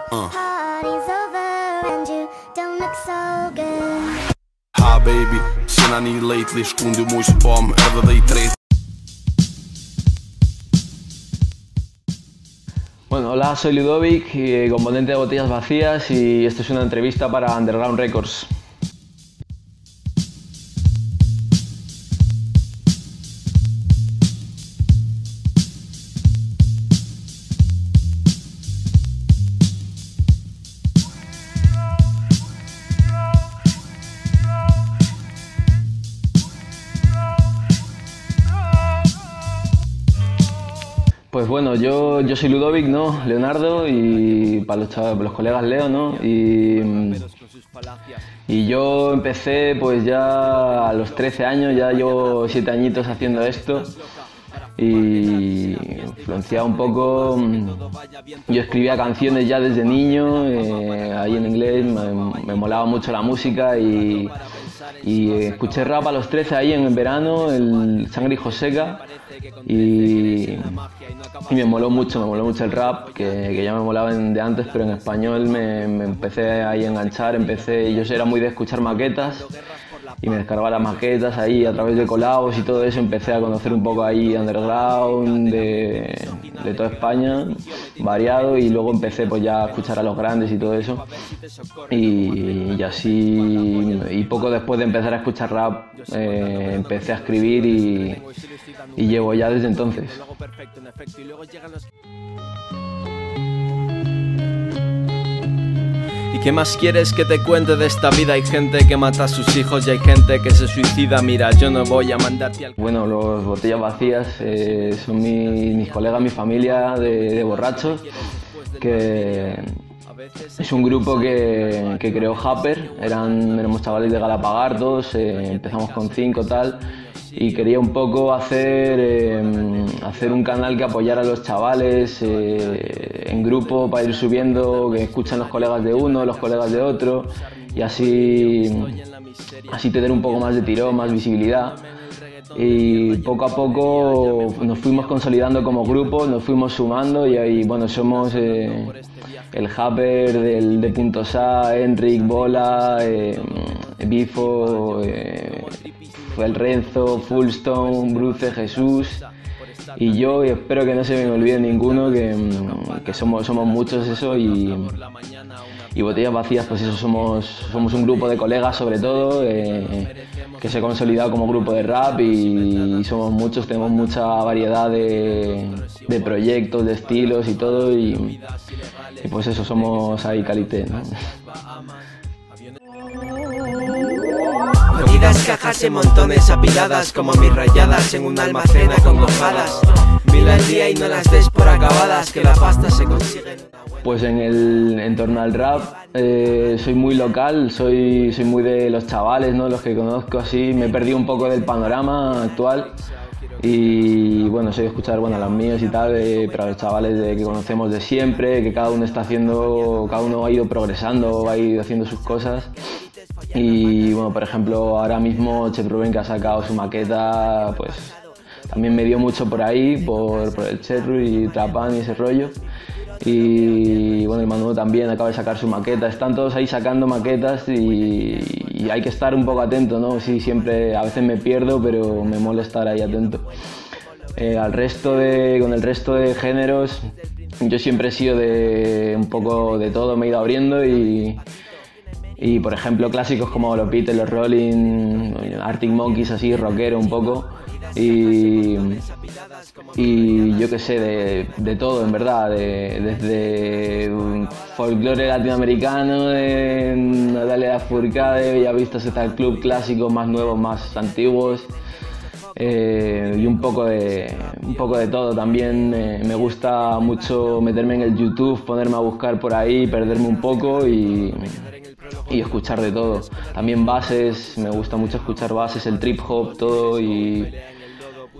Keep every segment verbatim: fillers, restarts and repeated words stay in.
Uh. Party's over and you don't look so good. Ha baby, cena një lately, shkundi mu që pom edhe dhe i tret. Bueno, hola, soy Ludovic, componente de Botellas Vacías, y esto es una entrevista para Underground Records. Pues bueno, yo, yo soy Ludovic, ¿no? Leonardo, y para los, para los colegas Leo, ¿no? Y, y yo empecé pues ya a los trece años, ya llevo siete añitos haciendo esto. Y influenciado un poco, yo escribía canciones ya desde niño, eh, ahí en inglés, me, me molaba mucho la música y, y escuché rap a los trece ahí en el verano, el Sangre Hijo Seca, y, y me moló mucho, me moló mucho el rap, que, que ya me molaba de antes, pero en español me, me empecé ahí a enganchar, empecé, yo era muy de escuchar maquetas, y me descargaba las maquetas ahí a través de collabs y todo eso, empecé a conocer un poco ahí underground de, de toda España, variado, y luego empecé pues ya a escuchar a los grandes y todo eso, y, y así, y poco después de empezar a escuchar rap, eh, empecé a escribir y, y llevo ya desde entonces. ¿Y qué más quieres que te cuente de esta vida? Hay gente que mata a sus hijos y hay gente que se suicida. Mira, yo no voy a mandarte al... Bueno, los Botellas Vacías eh, son mi, mis colegas, mi familia de, de borrachos, que es un grupo que, que creó Happer. Eran, éramos chavales de Galapagar, eh, empezamos con cinco tal, y quería un poco hacer, eh, hacer un canal que apoyara a los chavales eh, en grupo para ir subiendo, que escuchan los colegas de uno, los colegas de otro, y así, así tener un poco más de tirón, más visibilidad. Y poco a poco nos fuimos consolidando como grupo, nos fuimos sumando, y ahí bueno, somos eh, el Happer del, de Punto Sa, Enric, Bola, eh, Bifo, eh, el Renzo, Fullstone, Bruce, Jesús y yo, y espero que no se me olvide ninguno, que, que somos, somos muchos eso, y, y Botellas Vacías, pues eso, somos, somos un grupo de colegas sobre todo, eh, que se ha consolidado como grupo de rap, y, y somos muchos, tenemos mucha variedad de, de proyectos, de estilos y todo, y, y pues eso, somos ahí calité, ¿no? Jodidas cajas en montones apiladas, como mis rayadas en un almacén acongojadas. Mil al día y no las des por acabadas, que la pasta se consigue. Pues en el en torno al rap eh, soy muy local, soy, soy muy de los chavales, ¿no? Los que conozco así, me he perdido un poco del panorama actual. Y bueno, soy de escuchar bueno, a los míos y tal, eh, pero a los chavales de, que conocemos de siempre, que cada uno está haciendo, cada uno ha ido progresando, ha ido haciendo sus cosas. Y bueno, por ejemplo, ahora mismo Chep Rubén, que ha sacado su maqueta, pues también me dio mucho por ahí, por, por el Cherru y Trapan y ese rollo. Y bueno, el Manu también acaba de sacar su maqueta, están todos ahí sacando maquetas, y, y hay que estar un poco atento, ¿no? Sí, siempre, a veces me pierdo, pero me mola estar ahí atento. Eh, al resto de, con el resto de géneros, yo siempre he sido de un poco de todo, me he ido abriendo, y, y por ejemplo clásicos como los Beatles, los Rolling, Arctic Monkeys, así, rockero un poco. Y, y yo qué sé, de, de todo en verdad, de, desde un folclore latinoamericano, de Natalia Lafourcade, Bellavista Social Club, clásicos más nuevos, más antiguos, eh, y un poco de, un poco de todo. También eh, me gusta mucho meterme en el YouTube, ponerme a buscar por ahí, perderme un poco y, y escuchar de todo. También bases, me gusta mucho escuchar bases, el trip hop, todo, y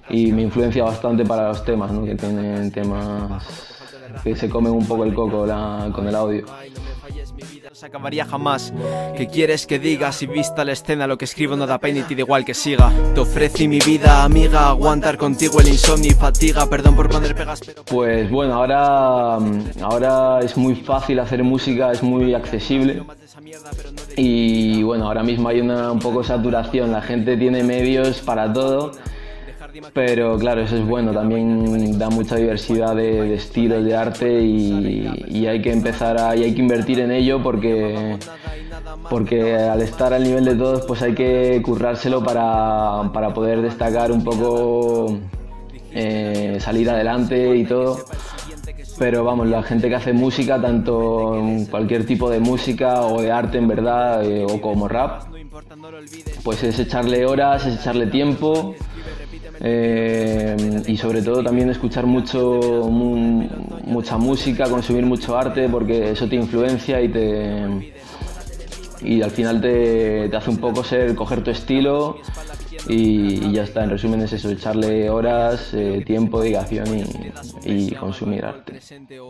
y me influencia bastante para los temas, ¿no? Que tienen temas que se comen un poco el coco la, con el audio. No se acabaría jamás. ¿Qué quieres que diga? Si vista la escena, lo que escribo no da pena y te da igual que siga. Te ofrecí mi vida, amiga, aguantar contigo el insomnio y fatiga. Perdón por poner pegas, pero... Pues bueno, ahora, ahora es muy fácil hacer música, es muy accesible. Y bueno, ahora mismo hay una un poco saturación, la gente tiene medios para todo. Pero claro, eso es bueno, también da mucha diversidad de, de estilos de arte y, y hay que empezar a, y hay que invertir en ello porque, porque al estar al nivel de todos pues hay que currárselo para, para poder destacar un poco, eh, salir adelante y todo. Pero vamos, la gente que hace música, tanto cualquier tipo de música o de arte en verdad, eh, o como rap, pues es echarle horas, es echarle tiempo. Eh, y sobre todo también escuchar mucho, mu, mucha música, consumir mucho arte, porque eso te influencia y te y al final te, te hace un poco ser, coger tu estilo y, y ya está. En resumen es eso, echarle horas, eh, tiempo, dedicación y, y consumir arte.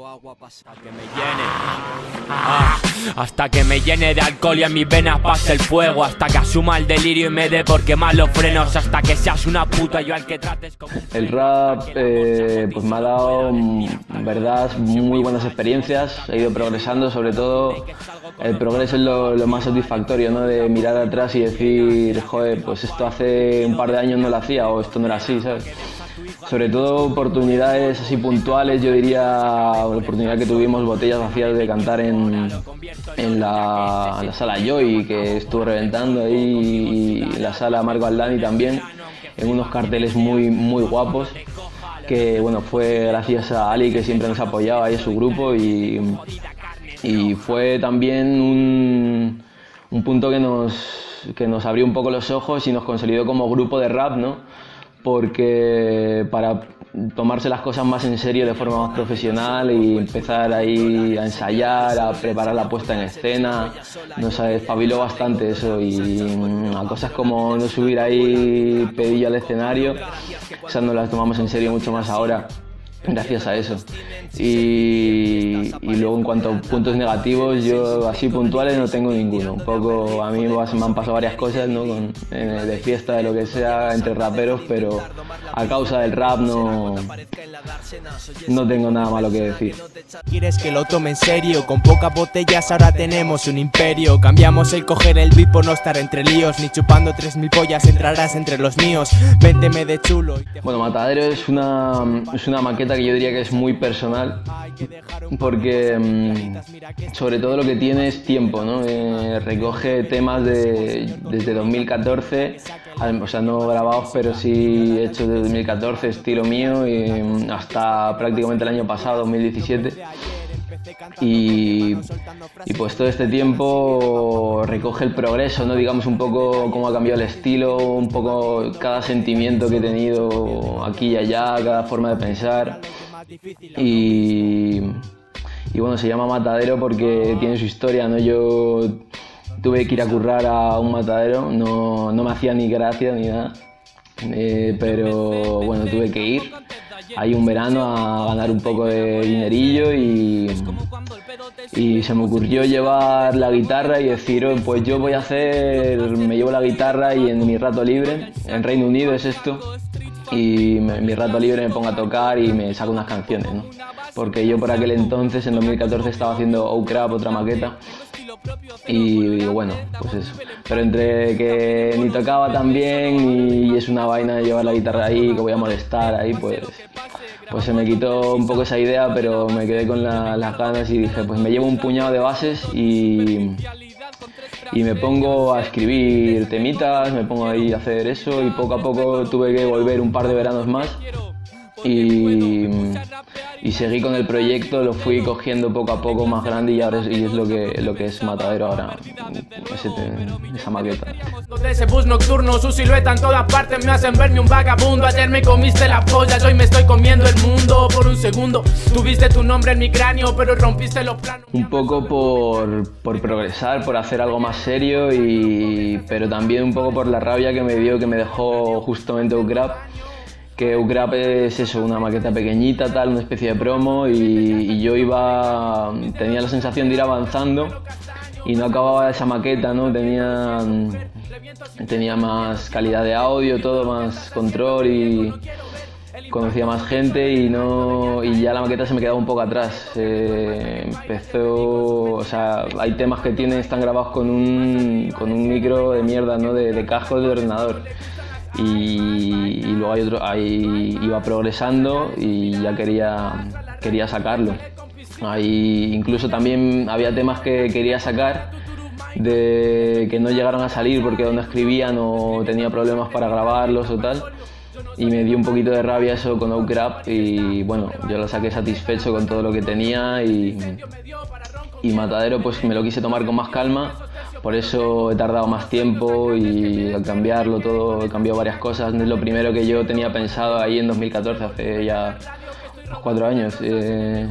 Ah, hasta que me llene de alcohol y en mis venas pase el fuego, hasta que asuma el delirio y me dé por quemar los frenos, hasta que seas una puta yo al que trates como... El rap eh, pues me ha dado, en verdad, muy buenas experiencias, he ido progresando, sobre todo el progreso es lo, lo más satisfactorio, ¿no? De mirar atrás y decir, joder, pues esto hace un par de años no lo hacía o esto no era así, ¿sabes? Sobre todo oportunidades así puntuales, yo diría la oportunidad que tuvimos Botellas Vacías de cantar en, en, la, en la sala Joy, que estuvo reventando ahí, y la sala Marco Aldani también, en unos carteles muy, muy guapos, que bueno, fue gracias a Ali, que siempre nos apoyaba, y a su grupo, y, y fue también un, un punto que nos, que nos abrió un poco los ojos y nos consolidó como grupo de rap, ¿no? Porque para tomarse las cosas más en serio de forma más profesional y empezar ahí a ensayar, a preparar la puesta en escena, nos espabiló bastante eso, y a cosas como no subir ahí pedillo al escenario, esas nos las tomamos en serio mucho más ahora, gracias a eso. Y, y luego en cuanto a puntos negativos, yo así puntuales no tengo ninguno. Un poco a mí me han pasado varias cosas, ¿no? Con, eh, de fiesta, de lo que sea, entre raperos, pero a causa del rap no, no tengo nada malo que decir. ¿Quieres que lo tome en serio? Con pocas botellas ahora tenemos un imperio. Cambiamos el coger el beat por no estar entre líos, ni chupando tres mil pollas entrarás entre los míos. Vénteme de chulo. Bueno, Matadero es una, es una maqueta que yo diría que es muy personal, porque mmm, sobre todo lo que tiene es tiempo, ¿no? Eh, recoge temas de, desde dos mil catorce, o sea, no grabados, pero sí hechos desde dos mil catorce, estilo mío, y hasta prácticamente el año pasado, dos mil diecisiete. Y, y pues todo este tiempo recoge el progreso, ¿no? Digamos un poco cómo ha cambiado el estilo, un poco cada sentimiento que he tenido aquí y allá, cada forma de pensar. Y, y bueno, se llama Matadero porque tiene su historia, ¿no? Yo tuve que ir a currar a un matadero, no, no me hacía ni gracia ni nada, eh, pero bueno, tuve que ir ahí un verano a ganar un poco de dinerillo, y, y se me ocurrió llevar la guitarra y decir, oh, pues yo voy a hacer, me llevo la guitarra y en mi rato libre, en Reino Unido es esto, y me, en mi rato libre me pongo a tocar y me saco unas canciones, ¿no? Porque yo por aquel entonces, en dos mil catorce, estaba haciendo O-Crap, otra maqueta, y digo, bueno, pues eso. Pero entre que ni tocaba tan bien y es una vaina de llevar la guitarra ahí, que voy a molestar ahí, pues, pues se me quitó un poco esa idea, pero me quedé con la, las ganas y dije, pues me llevo un puñado de bases y, y me pongo a escribir temitas, me pongo ahí a hacer eso, y poco a poco tuve que volver un par de veranos más. Y, y seguí con el proyecto, lo fui cogiendo poco a poco más grande, y ahora es, y es lo que, lo que es Matadero ahora, ese, esa maqueta. De ese bus nocturno, su silueta en todas partes me hacen verme un vagabundo. Ayer me comiste la polla, hoy me estoy comiendo el mundo. Por un segundo tuviste tu nombre en mi cráneo, pero rompiste los planos. Un poco por, por progresar, por hacer algo más serio, y, pero también un poco por la rabia que me dio, que me dejó justamente O-Crap, que Ugrap es eso, una maqueta pequeñita, tal, una especie de promo, y, y yo iba, tenía la sensación de ir avanzando y no acababa esa maqueta, ¿no? Tenía, tenía más calidad de audio, todo, más control y conocía más gente y, no, y ya la maqueta se me quedaba un poco atrás. Eh, empezó, o sea, hay temas que tienen, están grabados con un, con un micro de mierda, ¿no? de, de casco de ordenador. Y, y luego hay otro, ahí iba progresando y ya quería, quería sacarlo. Ahí incluso también había temas que quería sacar de, que no llegaron a salir porque donde escribían o tenía problemas para grabarlos o tal. Y me dio un poquito de rabia eso con Ugrap y bueno, yo lo saqué satisfecho con todo lo que tenía y, y Matadero pues me lo quise tomar con más calma. Por eso he tardado más tiempo y al cambiarlo todo, he cambiado varias cosas. No es lo primero que yo tenía pensado ahí en dos mil catorce, hace ya unos cuatro años. Eh,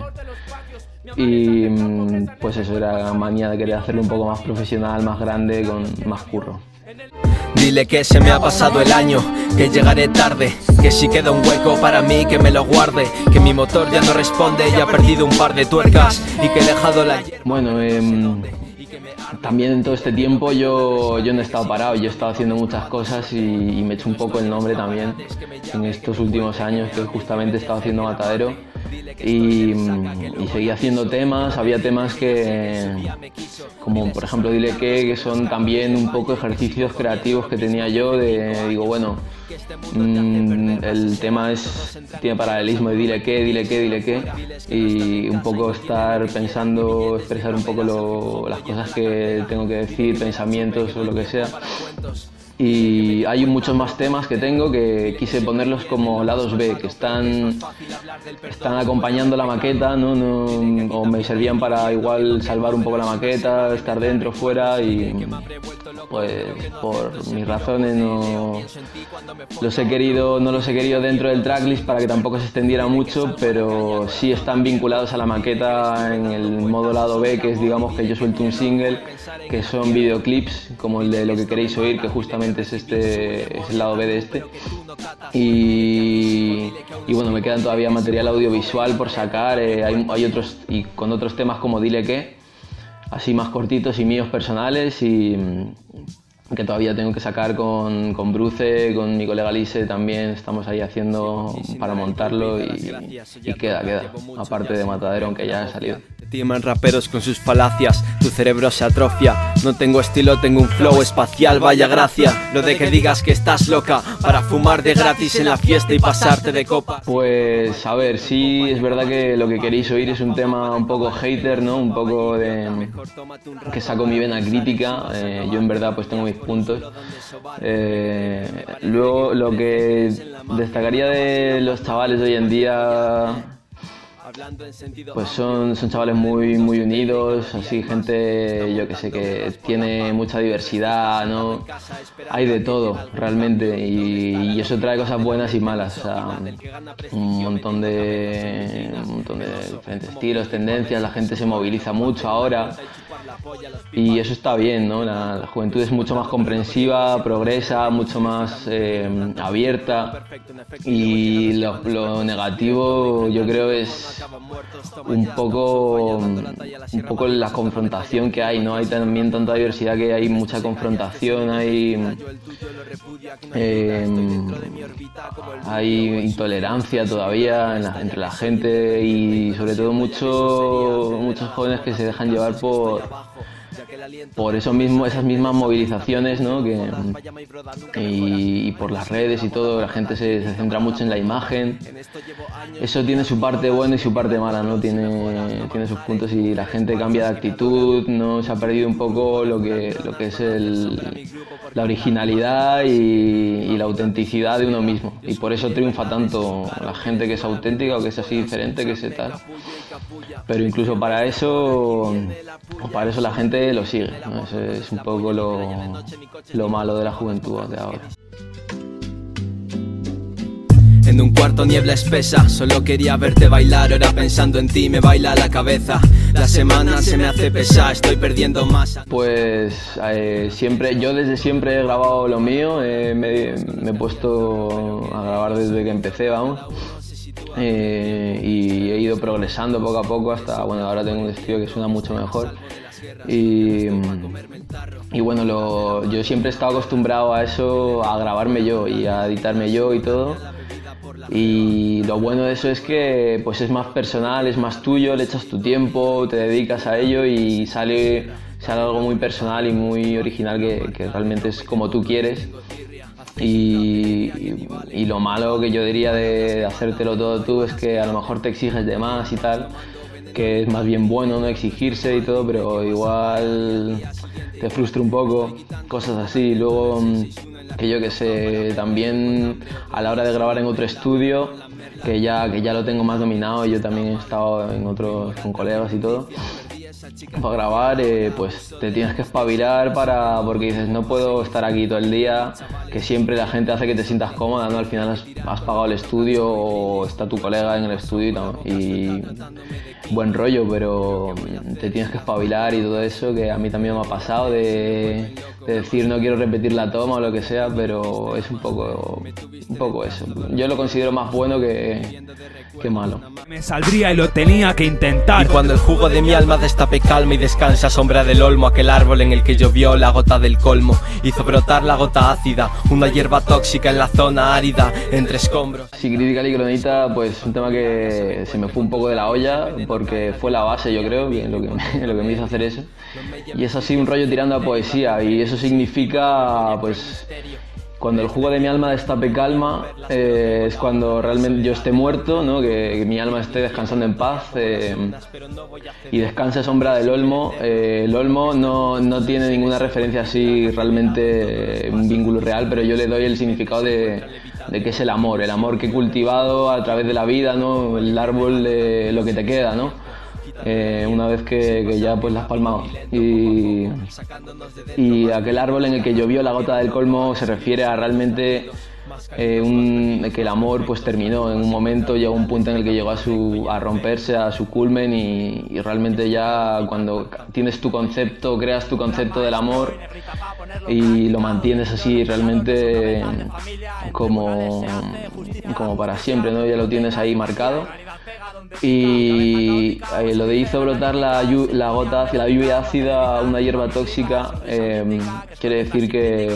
y pues eso, era la manía de querer hacerlo un poco más profesional, más grande, con más curro. Dile que se me ha pasado el año, que llegaré tarde, que si queda un hueco para mí que me lo guarde, que mi motor ya no responde y ha perdido un par de tuercas y que he dejado la... Bueno, eh, también en todo este tiempo yo, yo no he estado parado, yo he estado haciendo muchas cosas y, y me he hecho un poco el nombre también en estos últimos años que justamente he estado haciendo Matadero y, y seguí haciendo temas, había temas que, como por ejemplo Dile que, que son también un poco ejercicios creativos que tenía yo de, digo bueno, mmm, el tema es, tiene paralelismo de dile qué, dile qué, dile qué y un poco estar pensando, expresar un poco lo, las cosas que tengo que decir, pensamientos o lo que sea. Y hay muchos más temas que tengo que quise ponerlos como lados B, que están, están acompañando la maqueta, ¿no? No, o me servían para igual salvar un poco la maqueta, estar dentro, fuera y pues por mis razones no los he querido, no los he querido dentro del tracklist para que tampoco se extendiera mucho, pero sí están vinculados a la maqueta en el modo lado B, que es digamos que yo suelto un single, que son videoclips como el de Lo que queréis oír, que justamente es este es el lado B de este y, y bueno, me quedan todavía material audiovisual por sacar, eh, hay, hay otros y con otros temas como Dile qué, así más cortitos y míos personales y que todavía tengo que sacar con, con Bruce, con mi colega Lise también estamos ahí haciendo para montarlo y, y queda, queda, aparte de Matadero aunque ya ha salido. Timan raperos con sus falacias, tu cerebro se atrofia. No tengo estilo, tengo un flow espacial, vaya gracia. Lo de que digas que estás loca para fumar de gratis en la fiesta y pasarte de copas. Pues a ver, sí, es verdad que Lo que queréis oír es un tema un poco hater, ¿no? Un poco de... que saco mi vena crítica, eh, yo en verdad pues tengo mis puntos. Eh, luego lo que destacaría de los chavales de hoy en día... pues son, son chavales muy, muy unidos, así gente, yo que sé, que tiene mucha diversidad, ¿no? Hay de todo, realmente, y, y eso trae cosas buenas y malas, o sea, un montón de, un montón de diferentes estilos, tendencias, la gente se moviliza mucho ahora, y eso está bien, ¿no? La, la juventud es mucho más comprensiva, progresa, mucho más eh, abierta, y lo, lo negativo yo creo es un poco, un poco la confrontación que hay, ¿no? Hay también tanta diversidad que hay mucha confrontación, hay, eh, hay intolerancia todavía en la, entre la gente y sobre todo mucho, muchos jóvenes que se dejan llevar por por eso mismo, esas mismas movilizaciones, ¿no? que, y, y por las redes y todo, la gente se, se centra mucho en la imagen. Eso tiene su parte buena y su parte mala, ¿no? Tiene, tiene sus puntos y la gente cambia de actitud, ¿no? Se ha perdido un poco lo que, lo que es el, la originalidad y, y la autenticidad de uno mismo. Y por eso triunfa tanto la gente que es auténtica o que es así diferente, que es tal. Pero incluso para eso, para eso la gente lo sigue, ¿no? Eso es un poco lo, lo malo de la juventud de ahora. En un cuarto niebla espesa, solo quería verte bailar, ahora pensando en ti me baila la cabeza. La semana se me hace pesar, estoy perdiendo masa. Pues eh, siempre, yo desde siempre he grabado lo mío, eh, me, me he puesto a grabar desde que empecé, vamos. Eh, y he ido progresando poco a poco hasta, bueno, ahora tengo un estudio que suena mucho mejor. Y, y bueno, lo, yo siempre he estado acostumbrado a eso, a grabarme yo y a editarme yo y todo. Y lo bueno de eso es que pues es más personal, es más tuyo, le echas tu tiempo, te dedicas a ello y sale, sale algo muy personal y muy original que, que realmente es como tú quieres. Y, y, y lo malo que yo diría de hacértelo todo tú es que a lo mejor te exiges de más y tal, que es más bien bueno no exigirse y todo, pero igual te frustra un poco, cosas así. Luego, que yo que sé, también a la hora de grabar en otro estudio, que ya, que ya lo tengo más dominado, yo también he estado en otros con colegas y todo, para grabar, eh, pues te tienes que espabilar para, porque dices, no puedo estar aquí todo el día, que siempre la gente hace que te sientas cómoda, ¿no? Al final has, has pagado el estudio o está tu colega en el estudio, ¿no? Y buen rollo, pero te tienes que espabilar y todo eso, que a mí también me ha pasado de, de decir no quiero repetir la toma o lo que sea, pero es un poco, un poco eso. Yo lo considero más bueno que, que malo. Me saldría y lo tenía que intentar. Y cuando el jugo de mi alma destape calma y descansa sombra del olmo, aquel árbol en el que llovió la gota del colmo hizo brotar la gota ácida, una hierba tóxica en la zona árida entre escombros. Sí, Crítica y Cronita, pues un tema que se me fue un poco de la olla porque fue la base, yo creo, que lo que me, lo que me hizo hacer eso. Y es así un rollo tirando a poesía, y eso significa, pues, cuando el jugo de mi alma destape calma, eh, es cuando realmente yo esté muerto, ¿no? que, que mi alma esté descansando en paz, eh, y descanse sombra del olmo. Eh, el olmo no, no tiene ninguna referencia así realmente, eh, un vínculo real, pero yo le doy el significado de, de que es el amor, el amor que he cultivado a través de la vida, ¿no? El árbol de lo que te queda, ¿no? Eh, una vez que, que ya pues la has palmado. Y, y aquel árbol en el que llovió la gota del colmo se refiere a realmente eh, un, que el amor pues terminó en un momento, llegó un punto en el que llegó a, su, a romperse, a su culmen, y, y realmente ya cuando tienes tu concepto, creas tu concepto del amor y lo mantienes así realmente como, como para siempre, ¿no? Ya lo tienes ahí marcado. Y eh, lo de hizo brotar la, la gota, la lluvia ácida, una hierba tóxica, eh, quiere decir que,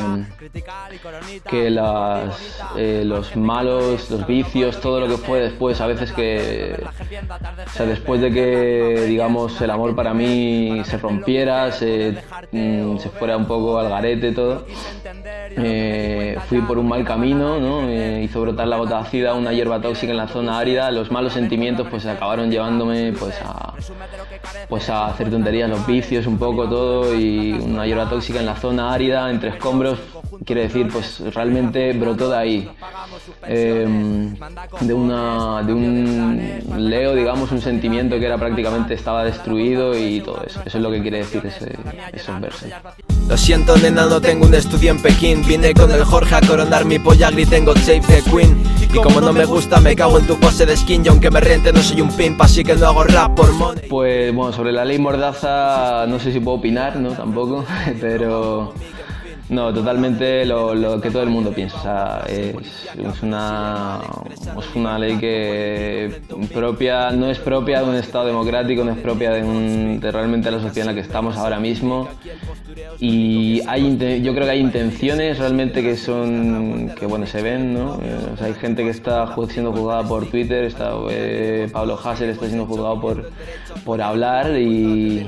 que las, eh, los malos, los vicios, todo lo que fue después, a veces que, o sea, después de que, digamos, el amor para mí se rompiera, se, mm, se fuera un poco al garete todo, eh, fui por un mal camino, ¿no? Eh, hizo brotar la gota ácida, una hierba tóxica en la zona árida, los malos sentimientos pues acabaron llevándome pues a, pues a hacer tonterías, los vicios un poco todo, y una hierba tóxica en la zona árida entre escombros quiere decir pues realmente brotó de ahí, eh, de, una, de un leo, digamos, un sentimiento que era prácticamente estaba destruido y todo eso, eso es lo que quiere decir ese, esos versos. Lo siento, nena, no tengo un estudio en Pekín. Vine con el Jorge a coronar mi polla, grité God Save the Queen. Y como no me gusta, me cago en tu pose de skin. Y aunque me rente, no soy un pimp, así que no hago rap por money. Pues bueno, sobre la ley Mordaza no sé si puedo opinar, ¿no? Tampoco, pero... No, totalmente lo, lo que todo el mundo piensa. O sea, es, es, una, es una ley que propia, no es propia de un Estado democrático, no es propia de, un, de realmente la sociedad en la que estamos ahora mismo. Y hay, yo creo que hay intenciones realmente que son, que bueno, se ven, ¿no? O sea, hay gente que está siendo juzgada por Twitter, está, eh, Pablo Hasél está siendo juzgado por, por hablar y...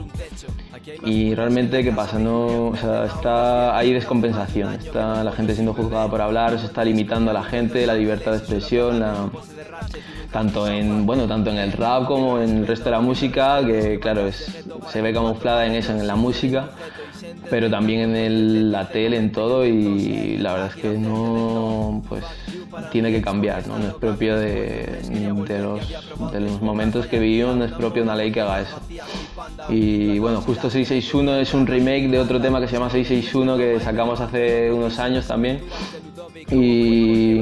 Y realmente, ¿qué pasa? No, o sea, está, hay descompensación, está la gente siendo juzgada por hablar, se está limitando a la gente, la libertad de expresión, la, tanto, en, bueno, tanto en el rap como en el resto de la música, que claro, es, se ve camuflada en eso, en la música, pero también en el, la tele, en todo, y la verdad es que no, pues tiene que cambiar, ¿no? No es propio de, de, los, de los momentos que vivimos, no es propio una ley que haga eso. Y bueno, justo seiscientos sesenta y uno es un remake de otro tema que se llama seiscientos sesenta y uno que sacamos hace unos años también. Y,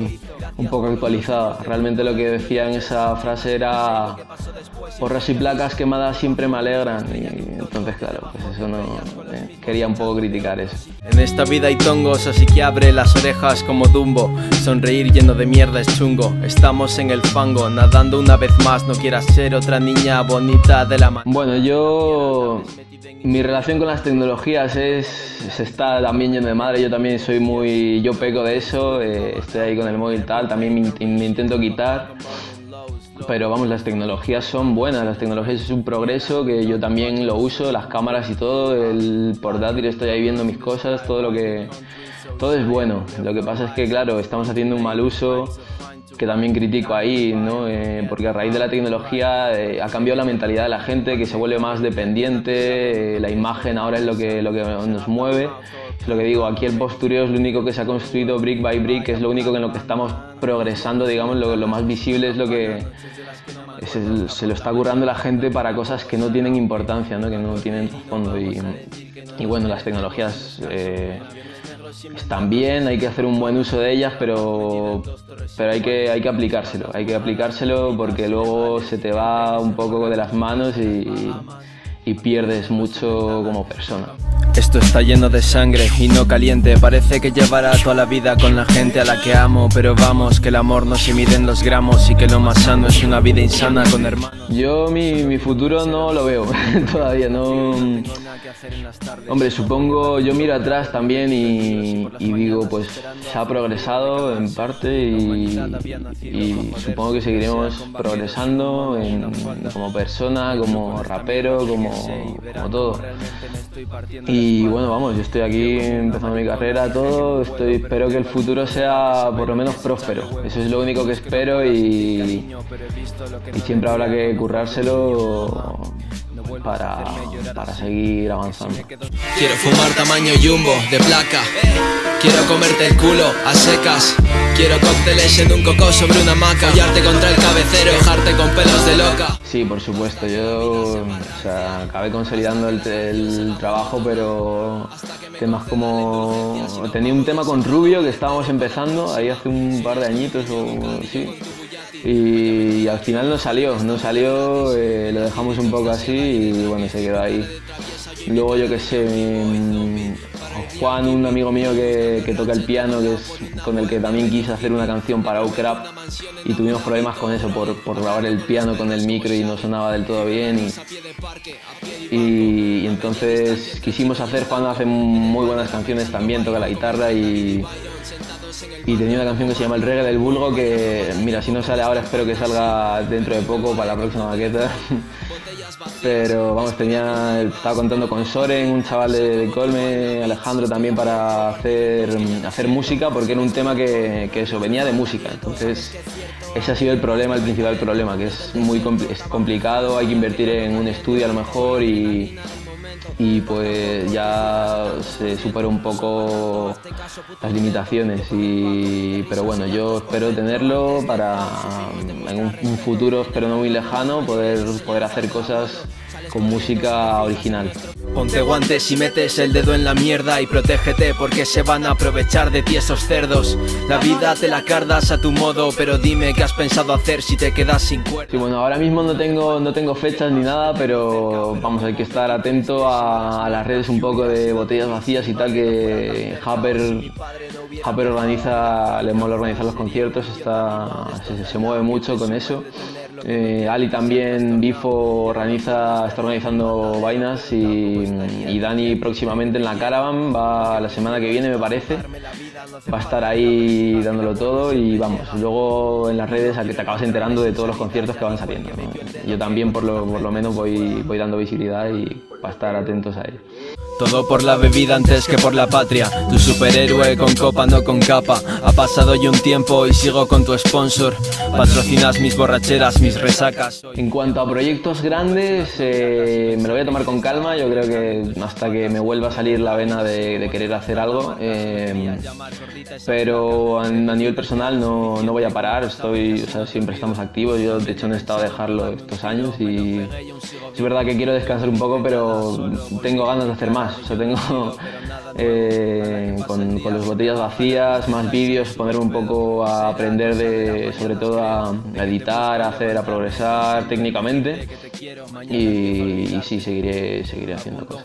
un poco actualizada. Realmente lo que decía en esa frase era: porras y placas quemadas siempre me alegran. Y entonces, claro, pues eso no... Eh, quería un poco criticar eso. En esta vida hay tongos, así que abre las orejas como Dumbo. Sonreír lleno de mierda es chungo. Estamos en el fango, nadando una vez más. No quieras ser otra niña bonita de la mano. Bueno, yo... Mi relación con las tecnologías es, se está también lleno de madre. Yo también soy muy... Yo peco de eso, eh, estoy ahí con el móvil tal, también me, me intento quitar. Pero vamos, las tecnologías son buenas, las tecnologías es un progreso que yo también lo uso, las cámaras y todo, el portátil, estoy ahí viendo mis cosas, todo lo que... Todo es bueno. Lo que pasa es que, claro, estamos haciendo un mal uso, que también critico ahí, ¿no? Eh, porque a raíz de la tecnología eh, ha cambiado la mentalidad de la gente, que se vuelve más dependiente, eh, la imagen ahora es lo que, lo que nos mueve. Es lo que digo, aquí el postureo es lo único que se ha construido brick by brick, es lo único en lo que estamos progresando, digamos, lo, lo más visible es lo que es el, se lo está currando la gente para cosas que no tienen importancia, ¿no? Que no tienen fondo. Y, y bueno, las tecnologías eh, están bien, hay que hacer un buen uso de ellas, pero, pero hay, que, hay que aplicárselo, hay que aplicárselo porque luego se te va un poco de las manos y, y pierdes mucho como persona. Esto está lleno de sangre y no caliente. Parece que llevará toda la vida con la gente a la que amo. Pero vamos, que el amor no se mide en los gramos y que lo más sano es una vida insana con hermanos. Yo mi, mi futuro no lo veo todavía, no... Hombre, supongo, yo miro atrás también y, y digo, pues se ha progresado en parte y, y supongo que seguiremos progresando en, como persona, como rapero, como, como todo. Y bueno, vamos, yo estoy aquí empezando mi carrera, todo, estoy, espero que el futuro sea por lo menos próspero, eso es lo único que espero y, y siempre habrá que currárselo para, para seguir avanzando. Quiero fumar tamaño jumbo, de placa. Quiero comerte el culo a secas. Quiero cócteles en un coco sobre una hamaca. Follarte contra el cabecero, dejarte con pelos de loca. Sí, por supuesto, yo o sea, acabé consolidando el, el trabajo, pero temas como... Tenía un tema con Rubio que estábamos empezando, ahí hace un par de añitos o sí. Y al final no salió, no salió, eh, lo dejamos un poco así y bueno, se quedó ahí. Luego yo qué sé, mi, Juan, un amigo mío que, que toca el piano, que es con el que también quise hacer una canción para Ucrap y tuvimos problemas con eso por, por grabar el piano con el micro y no sonaba del todo bien y, y, y entonces quisimos hacer, Juan hace muy buenas canciones también, toca la guitarra y Y tenía una canción que se llama El Reggae del Vulgo que, mira, si no sale ahora espero que salga dentro de poco para la próxima maqueta. Pero vamos, tenía, estaba contando con Soren, un chaval de, de Colme, Alejandro también para hacer, hacer música porque era un tema que, que eso, venía de música. Entonces ese ha sido el problema, el principal problema, que es muy compl es complicado, hay que invertir en un estudio a lo mejor y... y pues ya se superó un poco las limitaciones y, pero bueno, yo espero tenerlo para en un, un futuro, espero no muy lejano, poder, poder hacer cosas con música original. Ponte guantes y metes el dedo en la mierda y protégete porque se van a aprovechar de ti esos cerdos. La vida te la cardas a tu modo, pero dime qué has pensado hacer si te quedas sin cuerda. Sí, bueno, ahora mismo no tengo, no tengo fechas ni nada, pero vamos, hay que estar atento a, a las redes un poco de Botellas Vacías y tal, que Happer, Happer organiza, le mola organizar los conciertos, está, se, se mueve mucho con eso. Eh, Ali también, Bifo, organiza, está organizando vainas y, y Dani próximamente en la Caravan, va la semana que viene me parece, va a estar ahí dándolo todo y vamos, luego en las redes a que te acabas enterando de todos los conciertos que van saliendo, ¿no? Yo también por lo, por lo menos voy, voy dando visibilidad y para estar atentos a ello. Todo por la bebida antes que por la patria. Tu superhéroe con copa, no con capa. Ha pasado ya un tiempo y sigo con tu sponsor. Patrocinas mis borracheras, mis resacas. En cuanto a proyectos grandes, eh, me lo voy a tomar con calma. Yo creo que hasta que me vuelva a salir la vena de, de querer hacer algo. Eh, pero a, a nivel personal no, no voy a parar. Estoy, o sea, siempre estamos activos. Yo de hecho no he estado a dejarlo estos años y es verdad que quiero descansar un poco, pero tengo ganas de hacer más. más. O sea, tengo eh, con, con las botellas vacías, más vídeos, ponerme un poco a aprender de, sobre todo a, a editar, a hacer, a progresar técnicamente y, y sí, seguiré, seguiré haciendo cosas.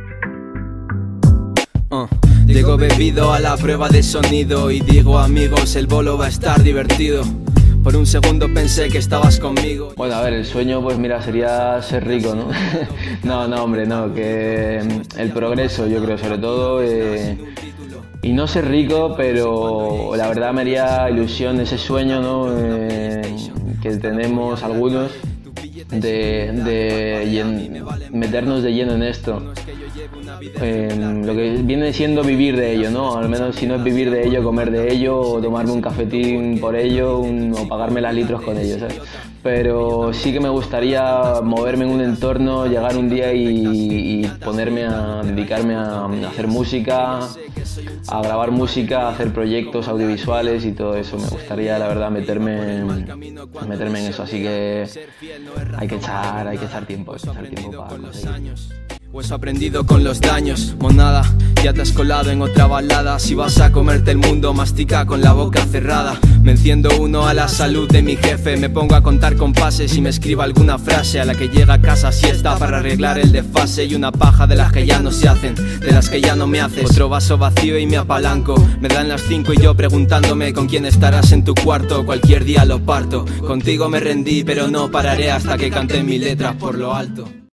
Uh, llego bebido a la prueba de sonido y digo, amigos, el bolo va a estar divertido. Por un segundo pensé que estabas conmigo. Bueno, a ver, el sueño, pues mira, sería ser rico, ¿no? no, no, hombre, no, que el progreso, yo creo, sobre todo. Eh, y no ser rico, pero la verdad me haría ilusión ese sueño, ¿no? Eh, que tenemos algunos de, de llen, meternos de lleno en esto. Eh, lo que viene siendo vivir de ello, ¿no? Al menos si no es vivir de ello, comer de ello o tomarme un cafetín por ello un, o pagarme las litros con ello, ¿sabes? Pero sí que me gustaría moverme en un entorno, llegar un día y, y ponerme a dedicarme a, a hacer música, a grabar música, a hacer proyectos audiovisuales y todo eso. Me gustaría, la verdad, meterme, meterme en eso, así que hay que echar, hay que echar tiempo, hay que echar tiempo para conseguir. Hueso aprendido con los daños, monada, ya te has colado en otra balada. Si vas a comerte el mundo, mastica con la boca cerrada. Me enciendo uno a la salud de mi jefe, me pongo a contar compases y me escribo alguna frase a la que llega a casa siesta para arreglar el desfase. Y una paja de las que ya no se hacen, de las que ya no me haces. Otro vaso vacío y me apalanco, me dan las cinco y yo preguntándome con quién estarás en tu cuarto. Cualquier día lo parto, contigo me rendí pero no pararé hasta que cante mis letras por lo alto.